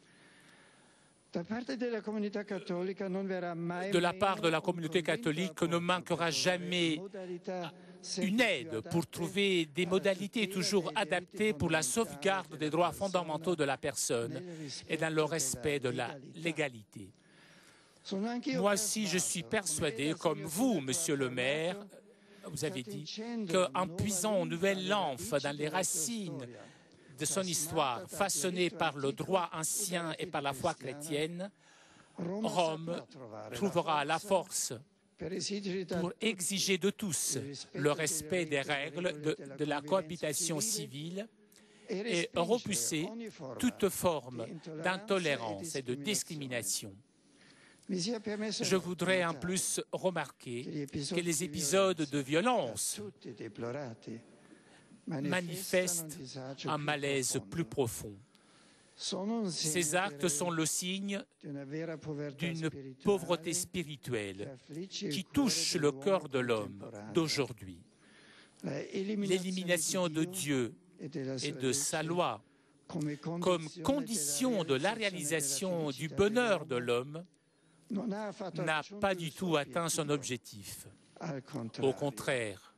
De la part de la communauté catholique, ne manquera jamais une aide pour trouver des modalités toujours adaptées pour la sauvegarde des droits fondamentaux de la personne et dans le respect de la légalité. Moi aussi, je suis persuadé, comme vous, Monsieur le maire, vous avez dit, qu'en puisant une nouvelle lymphe dans les racines de son histoire, façonnée par le droit ancien et par la foi chrétienne, Rome trouvera la force pour exiger de tous le respect des règles de, de la cohabitation civile et repousser toute forme d'intolérance et de discrimination. Je voudrais en plus remarquer que les épisodes de violence manifestent un malaise plus profond. Ces actes sont le signe d'une pauvreté spirituelle qui touche le cœur de l'homme d'aujourd'hui. L'élimination de Dieu et de sa loi comme condition de la réalisation du bonheur de l'homme n'a pas du tout atteint son objectif. Au contraire,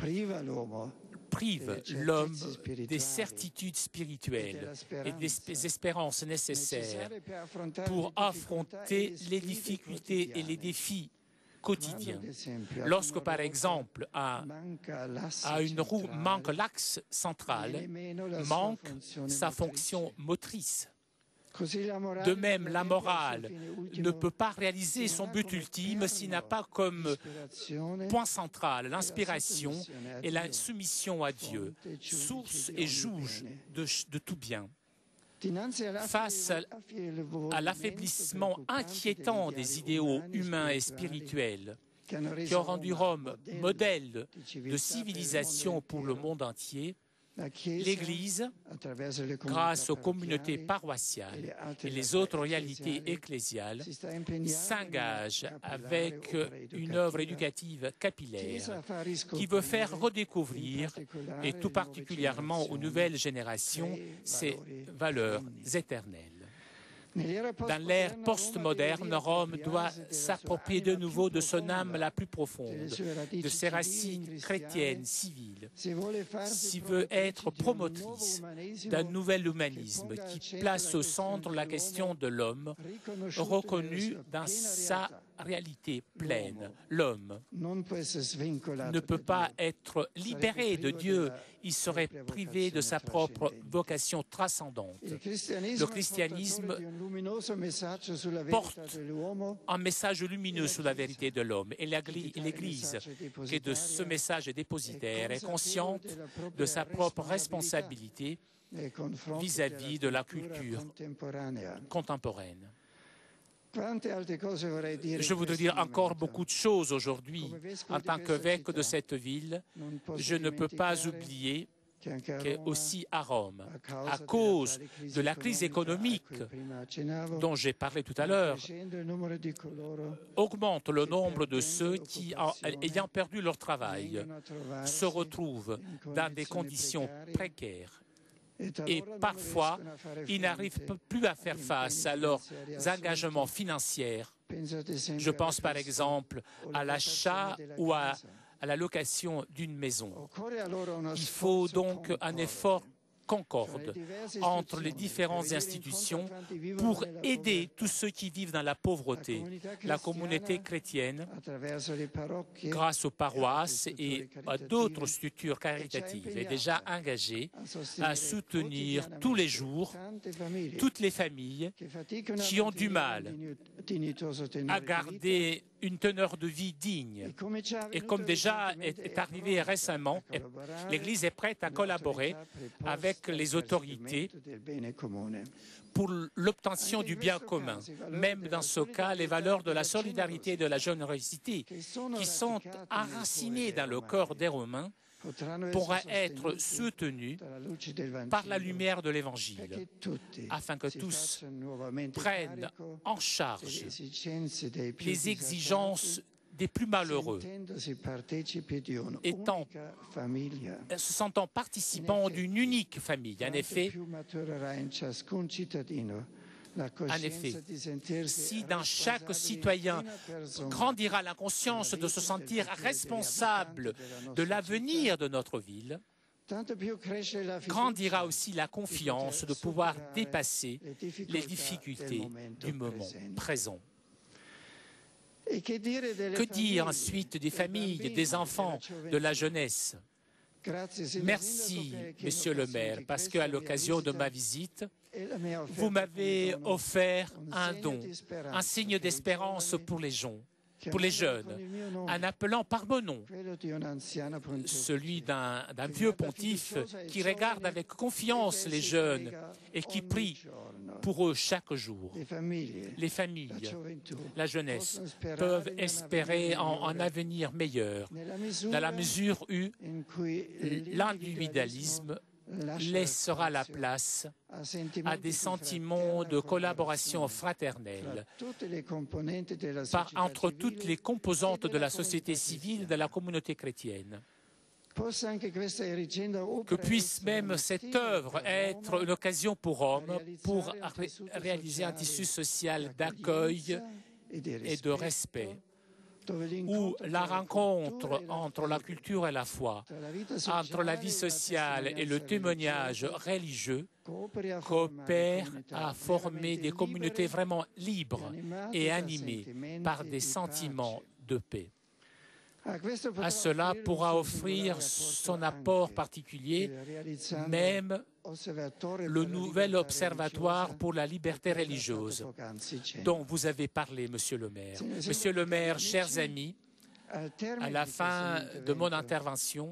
prive l'homme des certitudes spirituelles et des espérances nécessaires pour affronter les difficultés et les défis quotidiens. Lorsque, par exemple, à, à une roue manque l'axe central, manque sa fonction motrice. De même, la morale ne peut pas réaliser son but ultime s'il n'a pas comme point central l'inspiration et la soumission à Dieu, source et juge de, de tout bien. Face à l'affaiblissement inquiétant des idéaux humains et spirituels qui ont rendu Rome modèle de civilisation pour le monde entier, l'Église, grâce aux communautés paroissiales et les autres réalités ecclésiales, s'engage avec une œuvre éducative capillaire qui veut faire redécouvrir, et tout particulièrement aux nouvelles générations, ces valeurs éternelles. Dans l'ère postmoderne, Rome doit s'approprier de nouveau de son âme la plus profonde, de ses racines chrétiennes, civiles, s'il veut être promotrice d'un nouvel humanisme qui place au centre la question de l'homme, reconnu dans sa réalité pleine. L'homme ne peut pas être libéré de Dieu, il serait privé de sa propre vocation transcendante. Le christianisme porte un message lumineux sur la vérité de l'homme et l'Église, qui est de ce message dépositaire, est consciente de sa propre responsabilité vis-à-vis de la culture contemporaine. Je voudrais dire encore beaucoup de choses aujourd'hui. En tant qu'évêque de cette ville, je ne peux pas oublier qu'aussi à Rome, à cause de la crise économique dont j'ai parlé tout à l'heure, augmente le nombre de ceux qui, ayant perdu leur travail, se retrouvent dans des conditions précaires Et parfois, ils n'arrivent plus à faire face à leurs engagements financiers. Je pense par exemple à l'achat ou à, à la location d'une maison. Il faut donc un effort concorde entre les différentes institutions pour aider tous ceux qui vivent dans la pauvreté. La communauté chrétienne, grâce aux paroisses et à d'autres structures caritatives, est déjà engagée à soutenir tous les jours toutes les familles qui ont du mal à garder une teneur de vie digne. Et comme déjà est arrivé récemment, l'Église est prête à collaborer avec les autorités pour l'obtention du bien commun. Même dans ce cas, les valeurs de la solidarité et de la générosité qui sont enracinées dans le cœur des Romains pourra être soutenues par la lumière de l'Évangile, afin que tous prennent en charge les exigences des plus malheureux, étant, se sentant participants d'une unique famille. En effet, En effet, si dans chaque citoyen grandira la conscience de se sentir responsable de l'avenir de notre ville, grandira aussi la confiance de pouvoir dépasser les difficultés du moment présent. Que dire ensuite des familles, des enfants, de la jeunesse? Merci, Monsieur le maire, parce qu'à l'occasion de ma visite, vous m'avez offert un don, un signe d'espérance pour les gens, pour les jeunes, en appelant par mon nom, celui d'un d'un vieux pontife qui regarde avec confiance les jeunes et qui prie pour eux chaque jour. Les familles, la jeunesse peuvent espérer en un avenir meilleur, dans la mesure où l'individualisme laissera la place à des sentiments de collaboration fraternelle par, entre toutes les composantes de la société civile et de la communauté chrétienne. Que puisse même cette œuvre être une occasion pour Rome pour ré réaliser un tissu social d'accueil et de respect, où la rencontre entre la culture et la foi, entre la vie sociale et le témoignage religieux, coopère à former des communautés vraiment libres et animées par des sentiments de paix. À cela pourra offrir son apport particulier, même le nouvel observatoire pour la liberté religieuse dont vous avez parlé, Monsieur le maire. Monsieur le maire, chers amis, à la fin de mon intervention,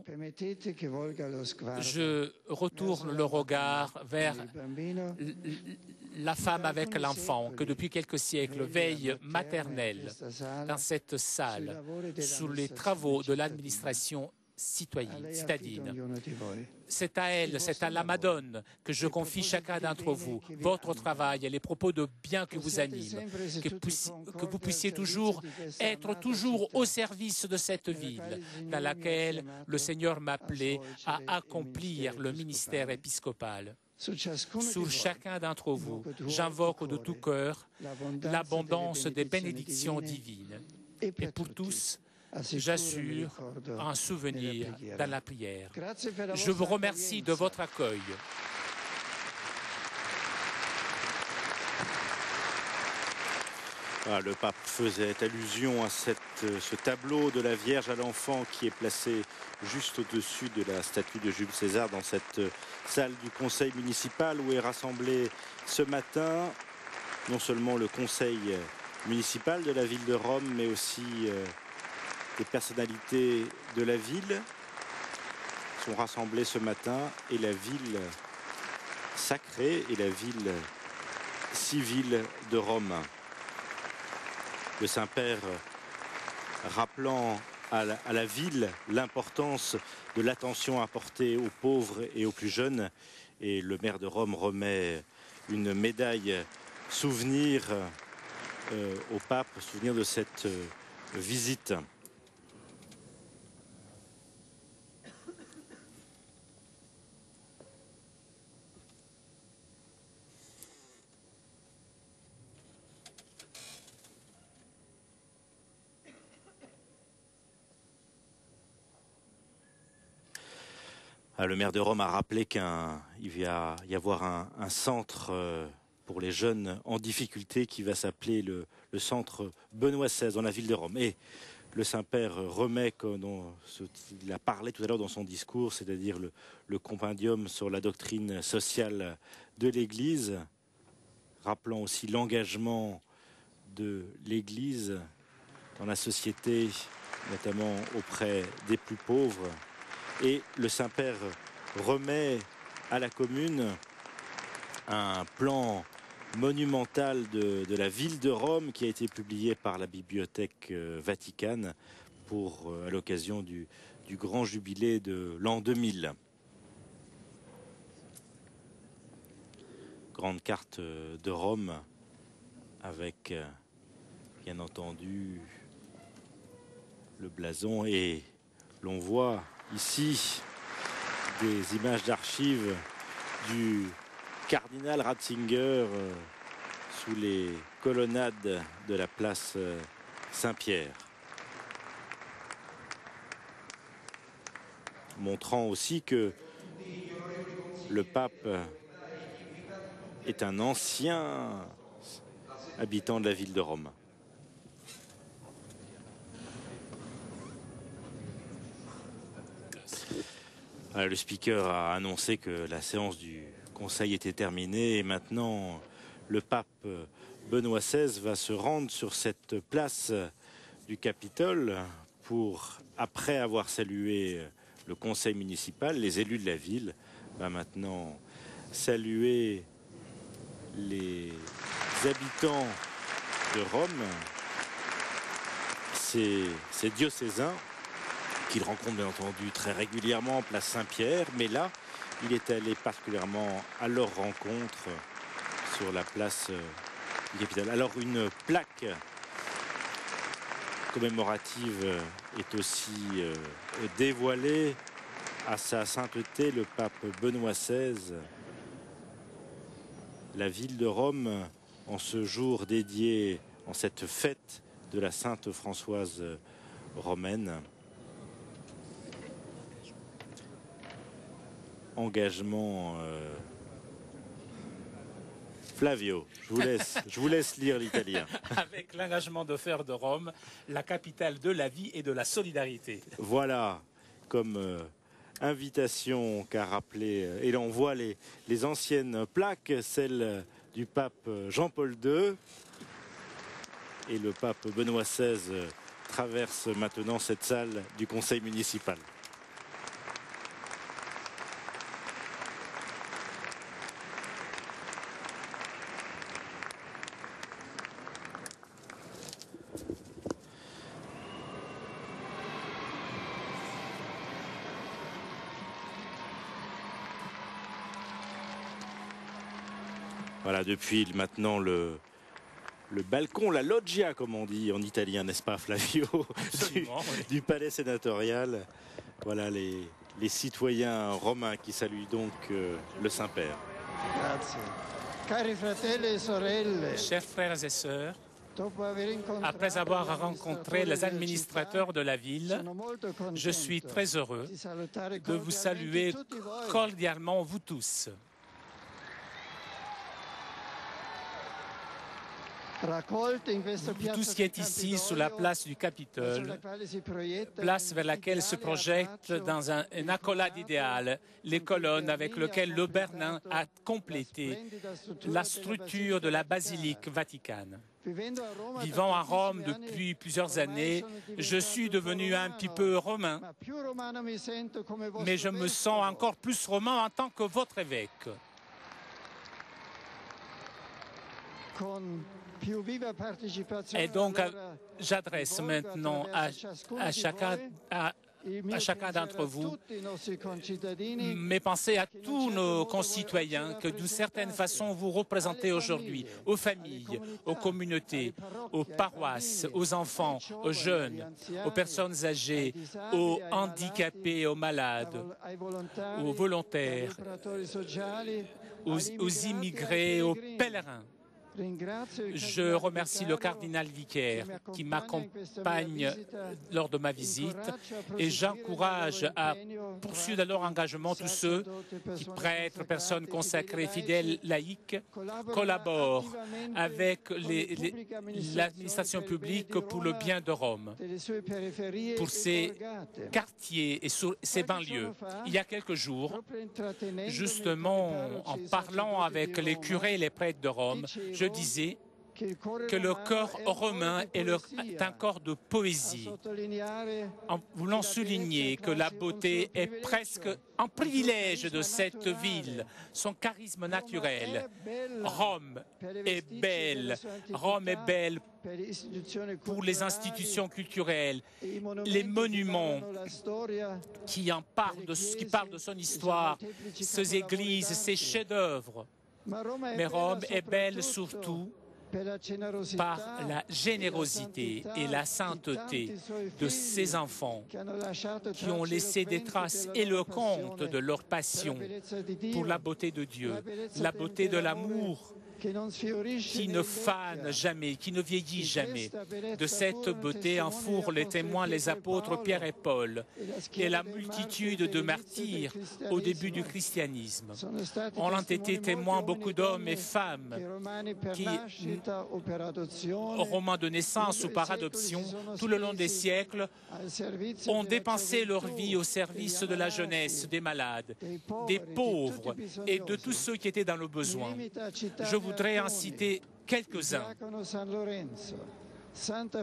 je retourne le regard vers la femme avec l'enfant que depuis quelques siècles veille maternelle dans cette salle sous les travaux de l'administration citadine. C'est à elle, c'est à la Madone que je confie chacun d'entre vous, votre travail et les propos de bien que vous animent, que, que vous puissiez toujours être toujours au service de cette ville dans laquelle le Seigneur m'appelait à accomplir le ministère épiscopal. Sur chacun d'entre vous, j'invoque de tout cœur l'abondance des bénédictions divines. Et pour tous, j'assure un souvenir dans la prière. Je vous remercie de votre accueil. Ah, le pape faisait allusion à cette, ce tableau de la Vierge à l'enfant qui est placé juste au-dessus de la statue de Jules César dans cette salle du conseil municipal où est rassemblé ce matin non seulement le conseil municipal de la ville de Rome, mais aussi euh, des personnalités de la ville sont rassemblées ce matin et la ville sacrée et la ville civile de Rome. Le Saint-Père rappelant à la, à la ville l'importance de l'attention apportée aux pauvres et aux plus jeunes. Et le maire de Rome remet une médaille souvenir euh, au pape, souvenir de cette euh, visite. Ah, le maire de Rome a rappelé qu'il va y avoir un, un centre euh, pour les jeunes en difficulté qui va s'appeler le, le centre Benoît seize dans la ville de Rome. Et le Saint-Père remet, dont il a parlé tout à l'heure dans son discours, c'est-à-dire le, le compendium sur la doctrine sociale de l'Église, rappelant aussi l'engagement de l'Église dans la société, notamment auprès des plus pauvres. Et le Saint-Père remet à la commune un plan monumental de, de la ville de Rome qui a été publié par la Bibliothèque Vaticane pour, à l'occasion du, du grand jubilé de l'an deux mille. Grande carte de Rome avec, bien entendu, le blason, et l'on voit ici des images d'archives du cardinal Ratzinger euh, sous les colonnades de la place euh, Saint-Pierre, montrant aussi que le pape est un ancien habitant de la ville de Rome. Le speaker a annoncé que la séance du Conseil était terminée et maintenant le pape Benoît seize va se rendre sur cette place du Capitole pour, après avoir salué le Conseil municipal, les élus de la ville, va maintenant saluer les habitants de Rome, ces, ces diocésains qu'il rencontre bien entendu très régulièrement en place Saint-Pierre, mais là, il est allé particulièrement à leur rencontre sur la place du Capitole. Alors une plaque commémorative est aussi dévoilée à sa sainteté le pape Benoît seize. La ville de Rome, en ce jour dédié, en cette fête de la Sainte Françoise romaine. Engagement euh... Flavio, je vous laisse, je vous laisse lire l'italien. Avec l'engagement de faire de Rome la capitale de la vie et de la solidarité. Voilà, comme euh, invitation qu'a rappelé, euh, et là on voit les, les anciennes plaques, celle du pape Jean-Paul deux, et le pape Benoît seize euh, traverse maintenant cette salle du conseil municipal. Voilà, depuis maintenant le, le balcon, la loggia comme on dit en italien, n'est-ce pas Flavio, du, oui. du palais sénatorial. Voilà les, les citoyens romains qui saluent donc euh, le Saint-Père. Chers frères et sœurs, après avoir rencontré les administrateurs de la ville, je suis très heureux de vous saluer cordialement vous tous. Vous tous qui êtes ici sur la place du Capitole, place vers laquelle se projette dans un, une accolade idéale les colonnes avec lesquelles le Bernin a complété la structure de la basilique vaticane. Vivant à Rome depuis plusieurs années, je suis devenu un petit peu romain, mais je me sens encore plus romain en tant que votre évêque. Et donc, j'adresse maintenant à, à chacun, à, à chacun d'entre vous mes pensées à tous nos concitoyens que d'une certaine façon vous représentez aujourd'hui, aux familles, aux communautés, aux paroisses, aux enfants, aux jeunes, aux personnes âgées, aux handicapés, aux malades, aux volontaires, aux, aux immigrés, aux pèlerins. Je remercie le cardinal vicaire qui m'accompagne lors de ma visite et j'encourage à poursuivre leur engagement tous ceux qui, prêtres, personnes consacrées, fidèles, laïcs, collaborent avec l'administration publique pour le bien de Rome, pour ses quartiers et sur ses banlieues. Il y a quelques jours, justement, en parlant avec les curés et les prêtres de Rome, je disais que le corps romain est, le, est un corps de poésie, en voulant souligner que la beauté est presque un privilège de cette ville, son charisme naturel. Rome est belle, Rome est belle pour les institutions culturelles, les monuments qui, en parlent, de, qui parlent de son histoire, ses églises, ses chefs-d'œuvre. Mais Rome est belle surtout par la générosité et la sainteté de ses enfants qui ont laissé des traces éloquentes de leur passion pour la beauté de Dieu, la beauté de l'amour qui ne fane jamais, qui ne vieillit jamais. De cette beauté en furent les témoins les apôtres Pierre et Paul et la multitude de martyrs au début du christianisme. On en été témoins beaucoup d'hommes et femmes qui, romains de naissance ou par adoption, tout le long des siècles, ont dépensé leur vie au service de la jeunesse, des malades, des pauvres et de tous ceux qui étaient dans le besoin. Je voudrais en citer quelques-uns. Sainte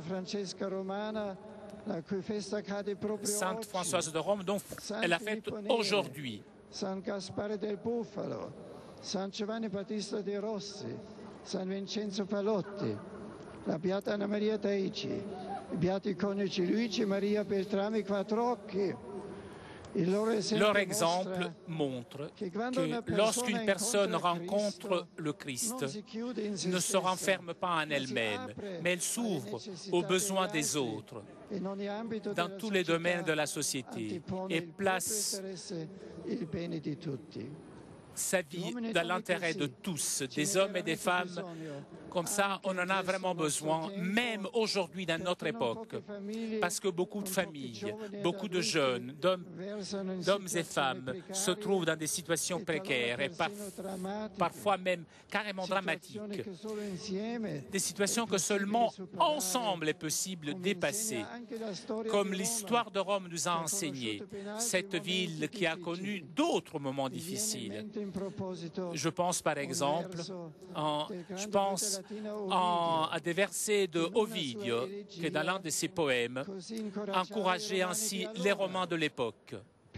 Françoise de Rome, dont elle a fête aujourd'hui. San Gaspare del Bufalo, San Giovanni Battista de Rossi, San Vincenzo Palotti, la Beata Anna Maria Taici, i beati coniugi Luigi Maria Beltrami Quattrocchi. Leur exemple montre que lorsqu'une personne rencontre le Christ, ne se renferme pas en elle-même, mais elle s'ouvre aux besoins des autres dans tous les domaines de la société et place sa vie dans l'intérêt de tous, des hommes et des femmes. Comme ça, on en a vraiment besoin, même aujourd'hui dans notre époque, parce que beaucoup de familles, beaucoup de jeunes, d'hommes et femmes se trouvent dans des situations précaires et par, parfois même carrément dramatiques. Des situations que seulement ensemble est possible de dépasser, comme l'histoire de Rome nous a enseigné, cette ville qui a connu d'autres moments difficiles. Je pense par exemple, en, je pense en, à des versets de Ovidio, qui dans l'un de ses poèmes encourageait ainsi les Romains de l'époque.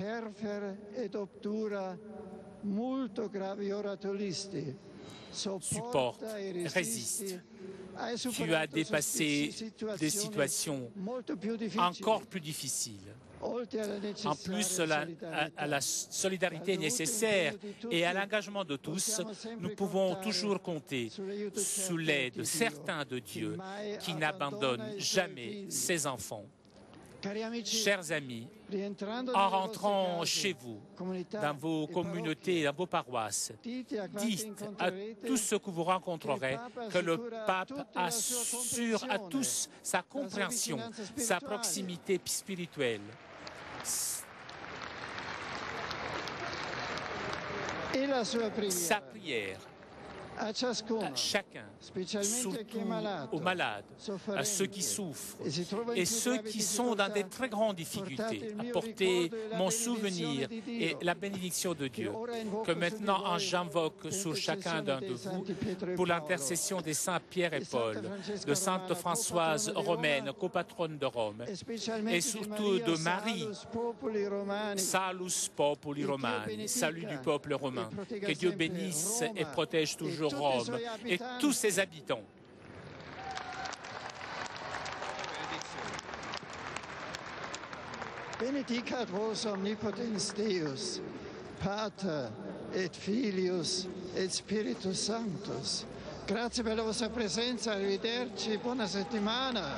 Supporte, résiste. Tu as dépassé des situations encore plus difficiles. En plus la, à, à la solidarité nécessaire et à l'engagement de tous, nous pouvons toujours compter sous l'aide certains de Dieu qui n'abandonne jamais ses enfants. Chers amis, en rentrant chez vous, dans vos communautés, dans vos paroisses, dites à tous ceux que vous rencontrerez que le pape assure à tous sa compréhension, sa proximité spirituelle. Sa prière à chacun, surtout aux malades, à ceux qui souffrent et ceux qui sont dans des très grandes difficultés. Apportez mon souvenir et la bénédiction de Dieu, que maintenant j'invoque sur chacun d'un de vous pour l'intercession des saints Pierre et Paul, de Sainte Françoise romaine, copatronne de Rome, et surtout de Marie, Salus Populi Romani, salut du peuple romain. Que Dieu bénisse et protège toujours Rome et tous ses habitants. Benedicat vos omnipotens Deus, Pater et Filius et Spiritus Sanctus. Grazie per la vostra presenza, arrivederci, buona settimana.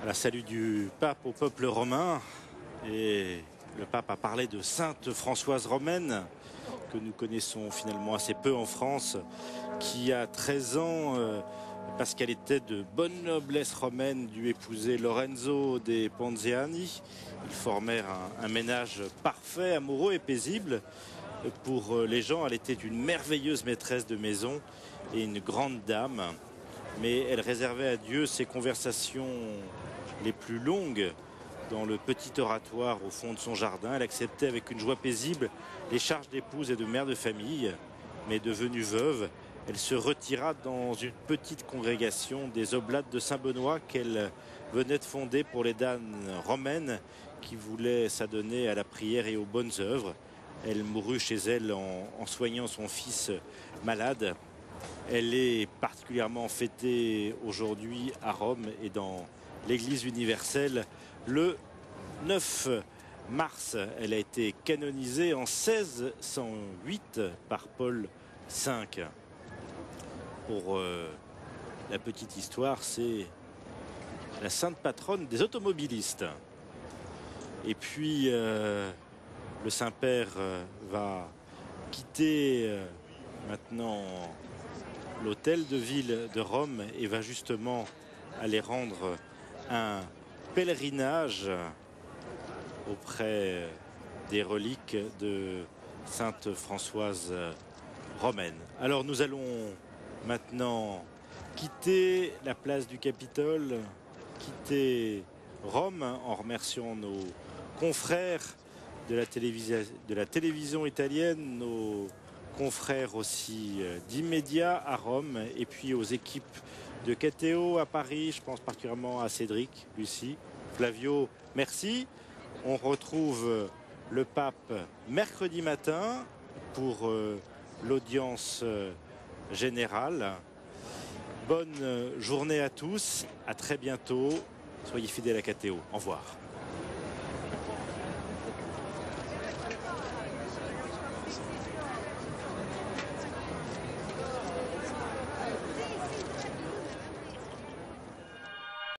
La salut du pape au peuple romain. Et le pape a parlé de Sainte Françoise romaine, que nous connaissons finalement assez peu en France, qui a treize ans, euh, parce qu'elle était de bonne noblesse romaine, dut épouser Lorenzo de Ponziani. Ils formèrent un, un ménage parfait, amoureux et paisible. Pour les gens, elle était une merveilleuse maîtresse de maison et une grande dame. Mais elle réservait à Dieu ses conversations les plus longues dans le petit oratoire au fond de son jardin. Elle acceptait avec une joie paisible les charges d'épouse et de mère de famille. Mais devenue veuve, elle se retira dans une petite congrégation des Oblates de Saint-Benoît qu'elle venait de fonder pour les dames romaines qui voulaient s'adonner à la prière et aux bonnes œuvres. Elle mourut chez elle en, en soignant son fils malade. Elle est particulièrement fêtée aujourd'hui à Rome et dans l'Église universelle le neuf mars. Elle a été canonisée en seize cent huit par Paul cinq. Pour euh, la petite histoire, c'est la sainte patronne des automobilistes. Et puis euh, le Saint-Père euh, va quitter euh, maintenant l'hôtel de ville de Rome et va justement aller rendre un pèlerinage auprès des reliques de Sainte Françoise romaine. Alors nous allons maintenant quitter la place du Capitole, quitter Rome en remerciant nos confrères de la télévision, de la télévision italienne, nos confrères aussi d'Immédiat à Rome et puis aux équipes de K T O à Paris. Je pense particulièrement à Cédric, Lucie, Flavio, merci. On retrouve le pape mercredi matin pour euh, l'audience euh, générale. Bonne journée à tous, à très bientôt. Soyez fidèles à K T O. Au revoir.